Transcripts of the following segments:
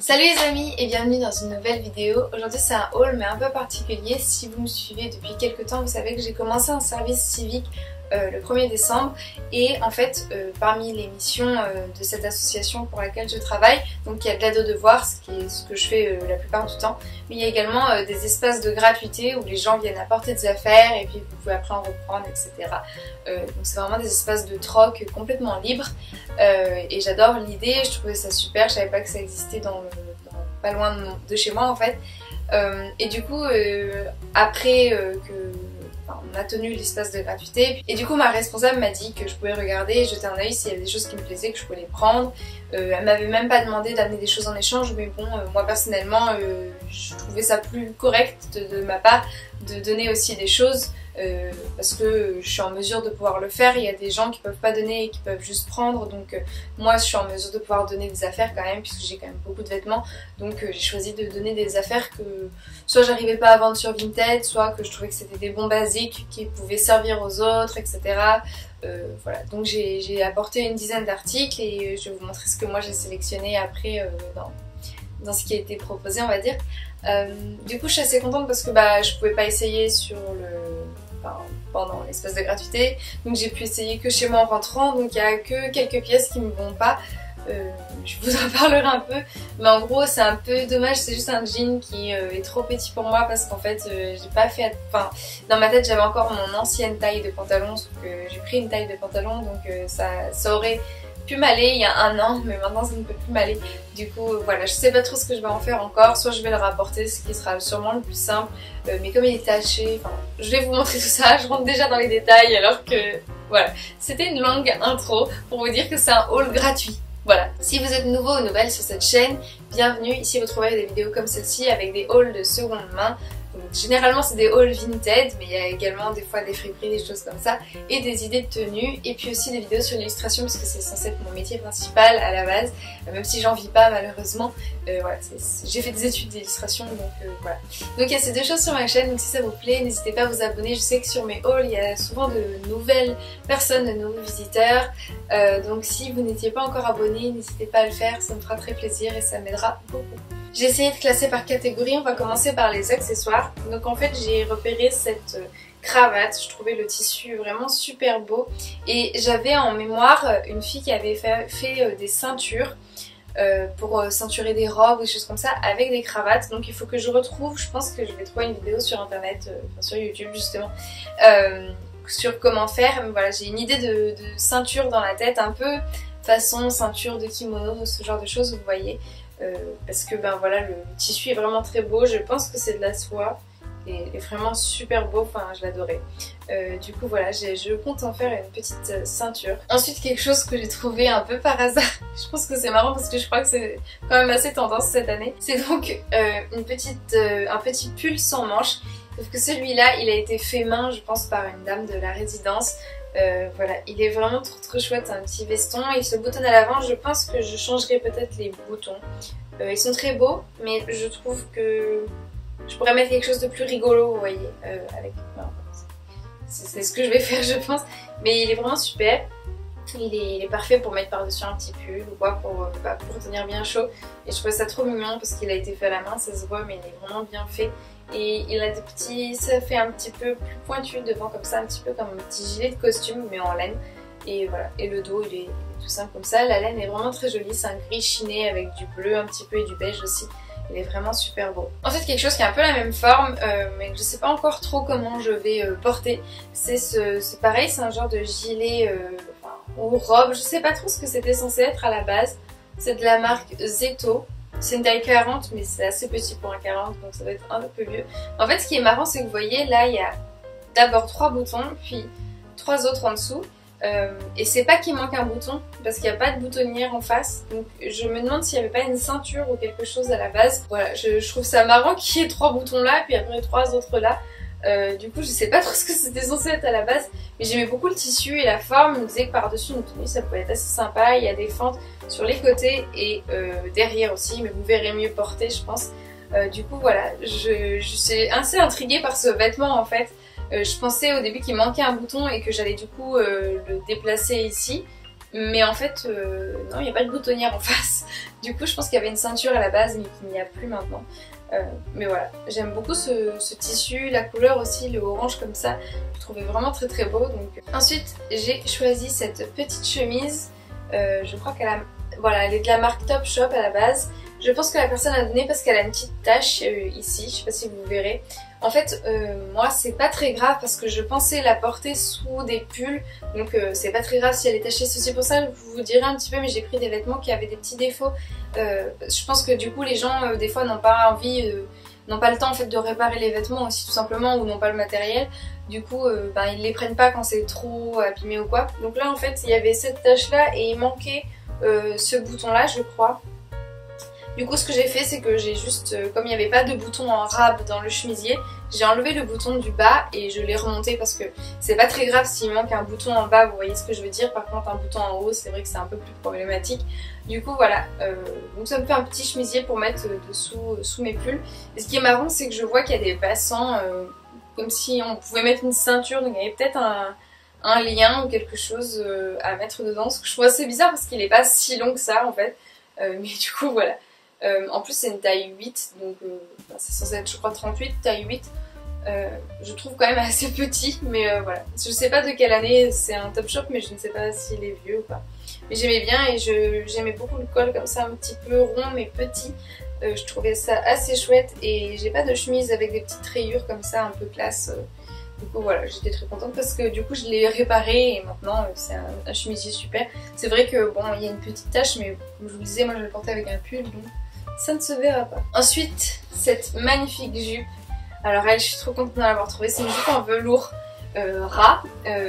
Salut les amis et bienvenue dans une nouvelle vidéo. Aujourd'hui c'est un haul mais un peu particulier. Si vous me suivez depuis quelques temps, vous savez que j'ai commencé un service civique le 1er décembre et en fait parmi les missions de cette association pour laquelle je travaille, donc il y a de l'aide aux devoirs, ce que je fais la plupart du temps, mais il y a également des espaces de gratuité où les gens viennent apporter des affaires et puis vous pouvez après en reprendre, etc. Donc c'est vraiment des espaces de troc complètement libres et j'adore l'idée, je trouvais ça super, je savais pas que ça existait pas loin de chez moi en fait. Et du coup après on a tenu l'espace de gratuité et du coup ma responsable m'a dit que je pouvais regarder et jeter un œil s'il y avait des choses qui me plaisaient, que je pouvais les prendre. Elle m'avait même pas demandé d'amener des choses en échange, mais bon moi personnellement je trouvais ça plus correct de ma part de donner aussi des choses parce que je suis en mesure de pouvoir le faire. Il y a des gens qui peuvent pas donner et qui peuvent juste prendre, donc moi je suis en mesure de pouvoir donner des affaires quand même puisque j'ai quand même beaucoup de vêtements, donc j'ai choisi de donner des affaires que soit j'arrivais pas à vendre sur Vinted, soit que je trouvais que c'était des bons basiques qui pouvaient servir aux autres, etc. Voilà, donc j'ai apporté une dizaine d'articles et je vais vous montrer ce que moi j'ai sélectionné après dans ce qui a été proposé, on va dire. Du coup je suis assez contente parce que je pouvais pas essayer pendant l'espace de gratuité, donc j'ai pu essayer que chez moi en rentrant, donc il n'y a que quelques pièces qui me vont pas. Je vous en parlerai un peu, mais en gros c'est un peu dommage, c'est juste un jean qui est trop petit pour moi parce qu'en fait j'ai pas fait, dans ma tête j'avais encore mon ancienne taille de pantalon, sauf que j'ai pris une taille de pantalon, donc ça aurait pu m'aller il y a un an, mais maintenant ça ne peut plus m'aller. Du coup voilà, je sais pas trop ce que je vais en faire encore, soit je vais le rapporter, ce qui sera sûrement le plus simple, mais comme il est taché, je vais vous montrer tout ça, je rentre déjà dans les détails alors que voilà, c'était une longue intro pour vous dire que c'est un haul gratuit. Voilà, si vous êtes nouveau ou nouvelle sur cette chaîne, bienvenue. Ici vous trouverez des vidéos comme celle-ci avec des hauls de seconde main. Donc, généralement c'est des hauls Vinted, mais il y a également des fois des friperies, des choses comme ça, et des idées de tenues, et puis aussi des vidéos sur l'illustration parce que c'est censé être mon métier principal à la base, même si j'en vis pas malheureusement. Voilà, j'ai fait des études d'illustration, donc voilà. Donc il y a ces deux choses sur ma chaîne, donc si ça vous plaît, n'hésitez pas à vous abonner. Je sais que sur mes hauls il y a souvent de nouvelles personnes, de nouveaux visiteurs, donc si vous n'étiez pas encore abonné, n'hésitez pas à le faire, ça me fera très plaisir et ça m'aidera beaucoup. J'ai essayé de classer par catégorie, on va commencer par les accessoires. Donc en fait j'ai repéré cette cravate, je trouvais le tissu vraiment super beau et j'avais en mémoire une fille qui avait fait des ceintures pour ceinturer des robes ou des choses comme ça avec des cravates, donc il faut que je retrouve, je pense que je vais trouver une vidéo sur internet, sur YouTube justement, sur comment faire. Mais voilà, j'ai une idée de ceinture dans la tête, un peu façon ceinture de kimono, ce genre de choses, vous voyez. Parce que voilà, le tissu est vraiment très beau, je pense que c'est de la soie et est vraiment super beau, je l'adorais. Du coup voilà, je compte en faire une petite ceinture. Ensuite quelque chose que j'ai trouvé un peu par hasard, je pense que c'est marrant parce que je crois que c'est quand même assez tendance cette année, c'est donc un petit pull sans manches, sauf que celui-là il a été fait main je pense par une dame de la résidence. Voilà, il est vraiment trop chouette, un petit veston, il se boutonne à l'avant, je pense que je changerai peut-être les boutons. Ils sont très beaux, mais je trouve que je pourrais mettre quelque chose de plus rigolo, vous voyez, avec... C'est ce que je vais faire je pense, mais il est vraiment super. Il est parfait pour mettre par-dessus un petit pull ou quoi pour tenir bien chaud, et je trouvais ça trop mignon parce qu'il a été fait à la main, ça se voit, mais il est vraiment bien fait. Et il a des petits, ça fait un petit peu plus pointu devant comme ça, un petit peu comme un petit gilet de costume mais en laine. Et voilà, et le dos il est tout simple comme ça, la laine est vraiment très jolie, c'est un gris chiné avec du bleu un petit peu et du beige aussi. Il est vraiment super beau. Ensuite quelque chose qui a un peu la même forme mais que je sais pas encore trop comment je vais porter, c'est pareil, c'est un genre de gilet ou robe, je sais pas trop ce que c'était censé être à la base. C'est de la marque Zeto. C'est une taille 40 mais c'est assez petit pour un 40, donc ça doit être un peu vieux. En fait ce qui est marrant c'est que vous voyez là il y a d'abord 3 boutons puis 3 autres en dessous. Et c'est pas qu'il manque un bouton parce qu'il n'y a pas de boutonnière en face, donc je me demande s'il n'y avait pas une ceinture ou quelque chose à la base. Voilà, je trouve ça marrant qu'il y ait 3 boutons là puis après 3 autres là. Du coup je sais pas trop ce que c'était censé être à la base, mais j'aimais beaucoup le tissu et la forme. Je me disais que par dessus une tenue ça pouvait être assez sympa. Il y a des fentes sur les côtés et derrière aussi, mais vous verrez mieux porter je pense. Du coup voilà, je suis assez intriguée par ce vêtement en fait. Je pensais au début qu'il manquait un bouton et que j'allais du coup le déplacer ici, Mais en fait, non, il n'y a pas de boutonnière en face. Du coup, je pense qu'il y avait une ceinture à la base, mais qu'il n'y a plus maintenant. Mais voilà, j'aime beaucoup ce tissu, la couleur aussi, le orange comme ça. Je trouvais vraiment très très beau. Donc. Ensuite, j'ai choisi cette petite chemise. Je crois qu'elle a... Voilà, elle est de la marque Topshop à la base. Je pense que la personne a donné parce qu'elle a une petite tache ici, je sais pas si vous verrez. En fait, moi c'est pas très grave parce que je pensais la porter sous des pulls, donc c'est pas très grave si elle est tachée. C'est pour ça que je vous dirai un petit peu, mais j'ai pris des vêtements qui avaient des petits défauts. Je pense que du coup les gens des fois n'ont pas envie, n'ont pas le temps en fait de réparer les vêtements aussi tout simplement, ou n'ont pas le matériel. Du coup ben, ils les prennent pas quand c'est trop abîmé ou quoi. Donc là en fait il y avait cette tache là et il manquait ce bouton là je crois. Du coup ce que j'ai fait c'est que j'ai juste, comme il n'y avait pas de bouton en rab dans le chemisier, j'ai enlevé le bouton du bas et je l'ai remonté parce que c'est pas très grave s'il manque un bouton en bas, vous voyez ce que je veux dire. Par contre un bouton en haut c'est vrai que c'est un peu plus problématique. Du coup voilà, donc ça me fait un petit chemisier pour mettre dessous sous mes pulls. Et ce qui est marrant c'est que je vois qu'il y a des passants comme si on pouvait mettre une ceinture, donc il y avait peut-être un lien ou quelque chose à mettre dedans. Ce que je trouve assez bizarre parce qu'il est pas si long que ça en fait. Mais du coup voilà. En plus c'est une taille 8, donc c'est censé être je crois 38, taille 8. Je trouve quand même assez petit, mais voilà. Je sais pas de quelle année c'est un Topshop, mais je ne sais pas s'il est vieux ou pas. Mais j'aimais bien et j'aimais beaucoup le col comme ça, un petit peu rond mais petit. Je trouvais ça assez chouette et j'ai pas de chemise avec des petites rayures comme ça, un peu classe. Du coup voilà, j'étais très contente parce que du coup je l'ai réparé et maintenant c'est un chemisier super. C'est vrai que bon, il y a une petite tache, mais comme je vous le disais, moi je le portais avec un pull, donc ça ne se verra pas. Ensuite, cette magnifique jupe. Alors elle, je suis trop contente de l'avoir trouvée. C'est une jupe en velours ras,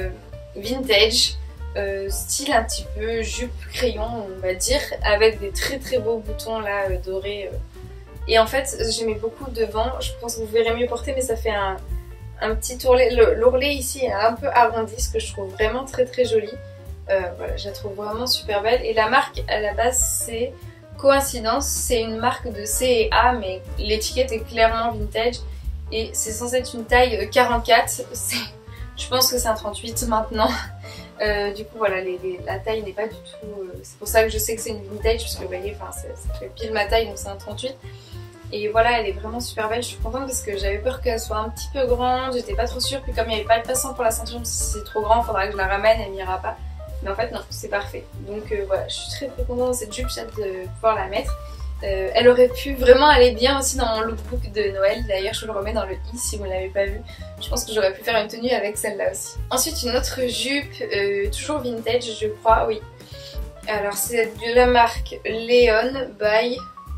vintage, style un petit peu jupe crayon on va dire, avec des très très beaux boutons là dorés. Et en fait j'aimais beaucoup devant, je pense que vous verrez mieux porter, mais ça fait un petit ourlet. L'ourlet ici est un peu arrondi, ce que je trouve vraiment très très joli. Voilà, je la trouve vraiment super belle. Et la marque à la base c'est Coïncidence, c'est une marque de C&A, mais l'étiquette est clairement vintage. Et c'est censé être une taille 44, je pense que c'est un 38 maintenant. Du coup voilà, la taille n'est pas du tout... c'est pour ça que je sais que c'est une vintage, parce que vous voyez, ça fait pile ma taille, donc c'est un 38. Et voilà, elle est vraiment super belle, je suis contente parce que j'avais peur qu'elle soit un petit peu grande, j'étais pas trop sûre, puis comme il n'y avait pas de passant pour la ceinture, je me suis dit si c'est trop grand, il faudra que je la ramène, elle m'ira pas. Mais en fait non, c'est parfait. Donc voilà, je suis très très contente de cette jupe, j'ai hâte de pouvoir la mettre. Elle aurait pu vraiment aller bien aussi dans mon lookbook de Noël, d'ailleurs je le remets dans le i si vous ne l'avez pas vu. Je pense que j'aurais pu faire une tenue avec celle-là aussi. Ensuite une autre jupe, toujours vintage je crois, oui. Alors c'est de la marque Leon by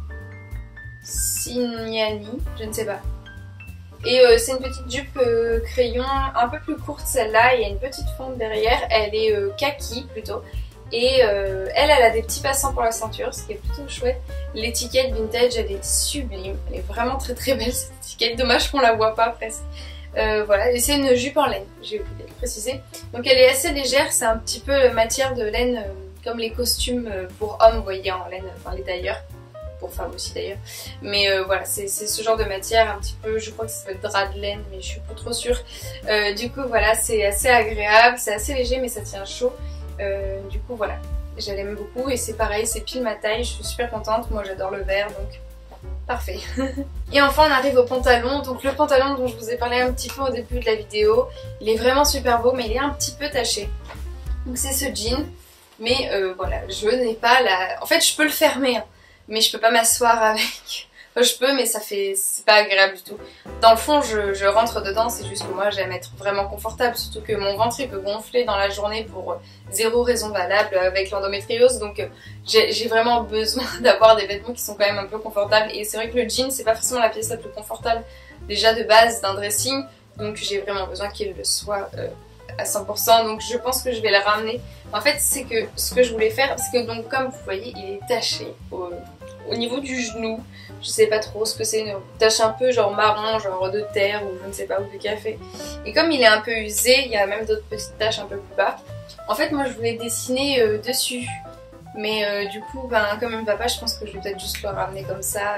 Signani, je ne sais pas. Et c'est une petite jupe crayon un peu plus courte celle-là, il y a une petite fente derrière, elle est kaki plutôt. Et elle a des petits passants pour la ceinture, ce qui est plutôt chouette. L'étiquette vintage, elle est sublime, elle est vraiment très très belle cette étiquette, dommage qu'on la voit pas presque. Voilà, et c'est une jupe en laine, j'ai oublié de le préciser. Donc elle est assez légère, c'est un petit peu matière de laine comme les costumes pour hommes, vous voyez, en laine, enfin les tailleurs. Pour femmes aussi d'ailleurs, mais voilà, c'est ce genre de matière un petit peu, je crois que ça peut être drap de laine, mais je suis pas trop sûre. Du coup voilà, c'est assez agréable, c'est assez léger mais ça tient chaud. Du coup voilà, je l'aime beaucoup et c'est pareil, c'est pile ma taille, je suis super contente, moi j'adore le vert donc parfait. Et enfin on arrive au pantalon, donc le pantalon dont je vous ai parlé un petit peu au début de la vidéo, il est vraiment super beau mais il est un petit peu taché. Donc c'est ce jean, mais voilà, je n'ai pas la... En fait je peux le fermer, hein, mais je peux pas m'asseoir avec. Enfin, je peux, mais c'est pas agréable du tout. Dans le fond, je rentre dedans, c'est juste que moi j'aime être vraiment confortable, surtout que mon ventre il peut gonfler dans la journée pour zéro raison valable avec l'endométriose, donc j'ai vraiment besoin d'avoir des vêtements qui sont quand même un peu confortables. Et c'est vrai que le jean c'est pas forcément la pièce la plus confortable déjà de base d'un dressing, donc j'ai vraiment besoin qu'il le soit à 100%, donc je pense que je vais le ramener. En fait c'est que ce que je voulais faire, parce que donc comme vous voyez il est taché au niveau du genou, je sais pas trop ce que c'est, une tache un peu genre marron, genre de terre ou je ne sais pas, ou de café. Et comme il est un peu usé, il y a même d'autres petites taches un peu plus bas. En fait moi je voulais dessiner dessus, mais du coup ben, comme il me va pas, je pense que je vais peut-être juste le ramener comme ça,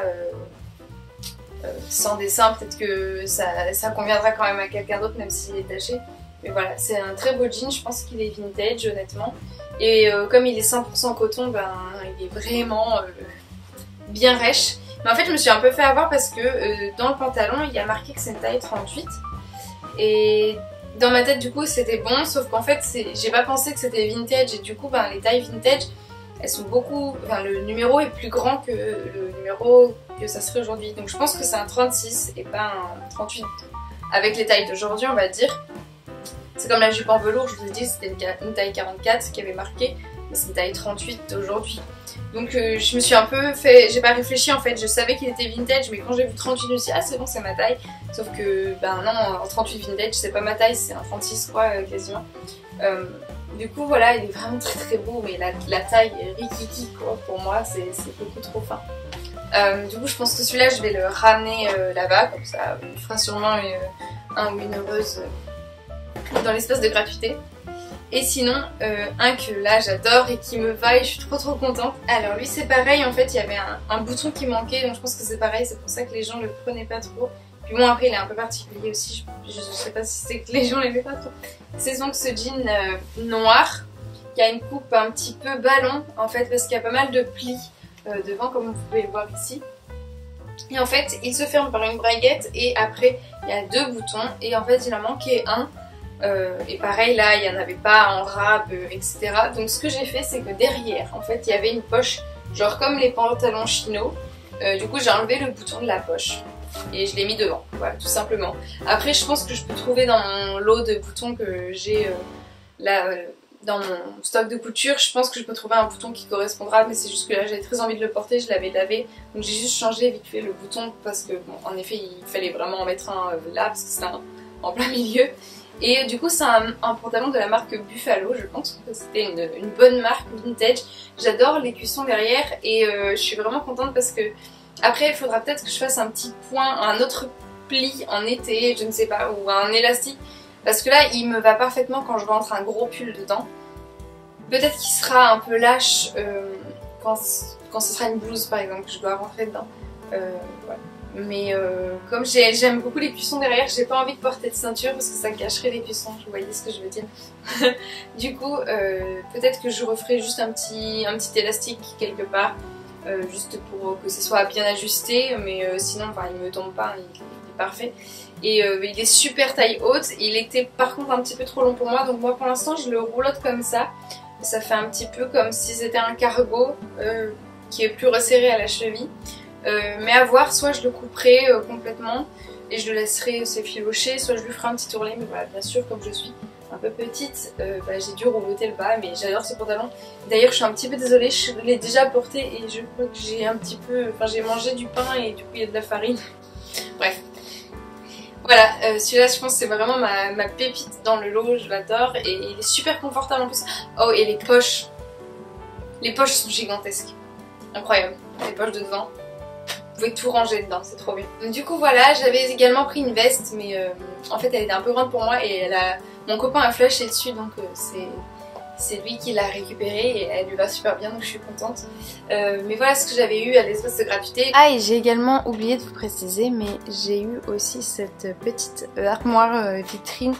sans dessin, peut-être que ça conviendra quand même à quelqu'un d'autre même s'il est taché. Mais voilà, c'est un très beau jean, je pense qu'il est vintage honnêtement. Et comme il est 100% coton, ben il est vraiment bien rêche. Mais en fait je me suis un peu fait avoir parce que dans le pantalon il y a marqué que c'est une taille 38. Et dans ma tête du coup c'était bon, sauf qu'en fait j'ai pas pensé que c'était vintage et du coup ben, les tailles vintage elles sont beaucoup... Enfin le numéro est plus grand que le numéro que ça serait aujourd'hui. Donc je pense que c'est un 36 et pas un 38 avec les tailles d'aujourd'hui on va dire. C'est comme la jupe en velours, je vous ai dit c'était une taille 44 qui avait marqué, mais c'est une taille 38 d'aujourd'hui. Donc je me suis un peu fait, j'ai pas réfléchi en fait, je savais qu'il était vintage mais quand j'ai vu 38 je me suis dit ah c'est bon c'est ma taille. Sauf que ben non, en 38 vintage c'est pas ma taille, c'est un 36 quoi quasiment. Du coup voilà il est vraiment très très beau mais la taille est rikiki quoi pour moi, c'est beaucoup trop fin. Du coup je pense que celui-là je vais le ramener là-bas, comme ça il fera sûrement un ou une heureuse dans l'espace de gratuité. Et sinon, un que là j'adore et qui me va et je suis trop contente. Alors lui c'est pareil, en fait il y avait un bouton qui manquait donc je pense que c'est pareil, c'est pour ça que les gens le prenaient pas trop. Puis bon après il est un peu particulier aussi, je sais pas si c'est que les gens l'aimaient pas trop. C'est donc ce jean noir qui a une coupe un petit peu ballon en fait parce qu'il y a pas mal de plis devant comme vous pouvez le voir ici. Et en fait il se ferme par une braguette et après il y a deux boutons et en fait il en manquait un. Et pareil là il n'y en avait pas en rab etc. Donc ce que j'ai fait c'est que derrière en fait il y avait une poche genre comme les pantalons chino. Du coup j'ai enlevé le bouton de la poche et je l'ai mis devant, voilà tout simplement. Après je pense que je peux trouver dans mon lot de boutons que j'ai là dans mon stock de couture, je pense que je peux trouver un bouton qui correspondra, mais c'est juste que là j'avais très envie de le porter, je l'avais lavé donc j'ai juste changé vite fait le bouton parce que bon en effet il fallait vraiment en mettre un là parce que c'était en plein milieu. Et du coup c'est un pantalon de la marque Buffalo, je pense que c'était une bonne marque vintage. J'adore les cuissons derrière et je suis vraiment contente parce que après il faudra peut-être que je fasse un petit point, un autre pli en été, je ne sais pas, ou un élastique. Parce que là il me va parfaitement quand je rentre un gros pull dedans. Peut-être qu'il sera un peu lâche quand ce sera une blouse par exemple que je dois rentrer dedans. Voilà. Mais comme j'aime beaucoup les cuissons derrière, j'ai pas envie de porter de ceinture parce que ça cacherait les cuissons, vous voyez ce que je veux dire. Du coup, peut-être que je referai juste un petit élastique quelque part, juste pour que ce soit bien ajusté, mais sinon enfin, il me tombe pas, il est parfait. Et il est super taille haute, il était par contre un petit peu trop long pour moi, donc moi pour l'instant je le roulotte comme ça. Ça fait un petit peu comme si c'était un cargo qui est plus resserré à la cheville. Mais à voir, soit je le couperai complètement et je le laisserai s'effilocher, soit je lui ferai un petit ourlet, mais voilà, bien sûr comme je suis un peu petite, j'ai dû roulotter le bas, mais j'adore ce pantalon. D'ailleurs je suis un petit peu désolée, je l'ai déjà porté et je crois que j'ai un petit peu, enfin j'ai mangé du pain et du coup il y a de la farine. Bref. Voilà, celui-là je pense que c'est vraiment ma pépite dans le lot, je l'adore et il est super confortable en plus. Oh et les poches sont gigantesques, incroyable, les poches de devant. Vous pouvez tout ranger dedans, c'est trop bien. Du coup voilà, j'avais également pris une veste mais en fait elle était un peu grande pour moi et mon copain a flashé dessus donc c'est lui qui l'a récupérée et elle lui va super bien donc je suis contente. Mais voilà ce que j'avais eu à l'espace de gratuité. Ah et j'ai également oublié de vous préciser mais j'ai eu aussi cette petite armoire vitrine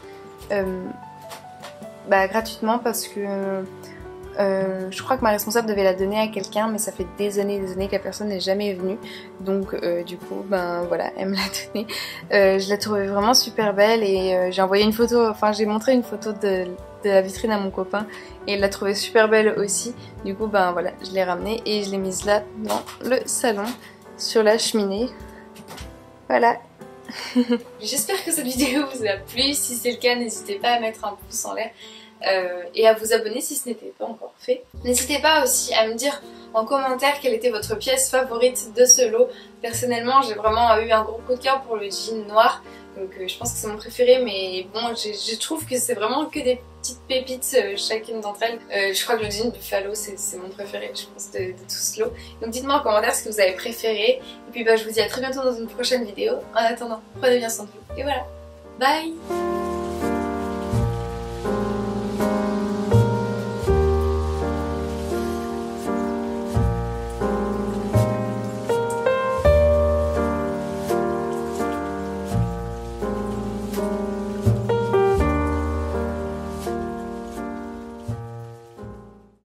gratuitement parce que je crois que ma responsable devait la donner à quelqu'un mais ça fait des années que la personne n'est jamais venue donc du coup ben voilà elle me l'a donnée. Je la trouvais vraiment super belle et j'ai envoyé une photo, enfin j'ai montré une photo de la vitrine à mon copain et il l'a trouvée super belle aussi. Du coup ben voilà je l'ai ramenée et je l'ai mise là dans le salon sur la cheminée. Voilà. J'espère que cette vidéo vous a plu, si c'est le cas n'hésitez pas à mettre un pouce en l'air. Et à vous abonner si ce n'était pas encore fait. N'hésitez pas aussi à me dire en commentaire quelle était votre pièce favorite de ce lot. Personnellement j'ai vraiment eu un gros coup de cœur pour le jean noir, donc je pense que c'est mon préféré, mais bon je trouve que c'est vraiment que des petites pépites chacune d'entre elles. Je crois que le jean Buffalo c'est mon préféré je pense de tout ce lot. Donc dites-moi en commentaire ce que vous avez préféré et puis je vous dis à très bientôt dans une prochaine vidéo. En attendant, prenez bien soin de vous et voilà, bye.